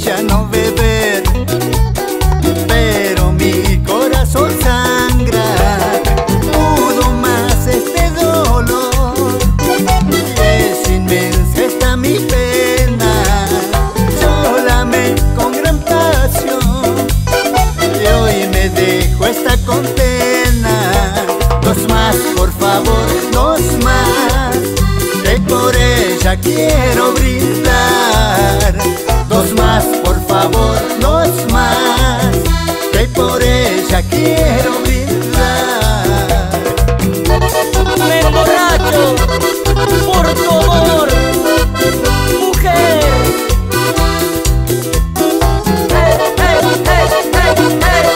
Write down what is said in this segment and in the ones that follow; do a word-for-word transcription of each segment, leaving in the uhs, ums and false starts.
ya no beber, pero mi corazón sangra, pudo más este dolor, y es inmensa esta mi pena, yo la amé con gran pasión, y hoy me dejo esta condena. Dos más, por favor, dos más, que por ella quiero brindar. Dos más, por favor, dos más, que por ella quiero brindar. Me emborracho por tu amor, mujer. Hey, hey, hey, hey, hey.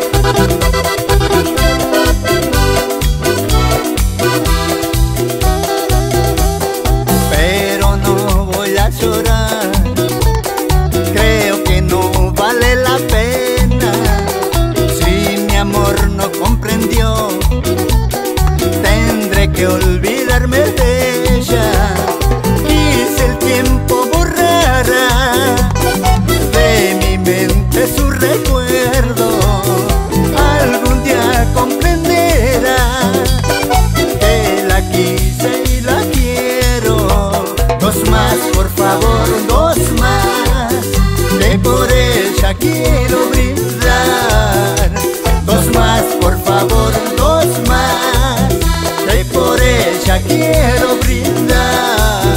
Pero no voy a llorar, creo que no vale la pena. Si mi amor no comprendió, tendré que olvidarme de ella. Y si el tiempo borrara de mi mente su recuerdo, algún día comprenderá que la quise y la quiero. Dos más, por favor, dos más, que por ella quiero brindar. Dos más, por favor, dos más, que por ella quiero brindar.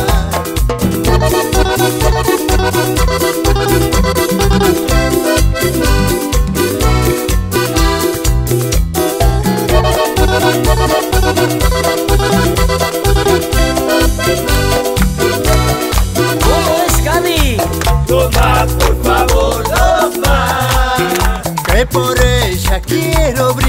¿Cómo es, Gaby? Dos más, por favor, dos más. Que por ella quiero brindar.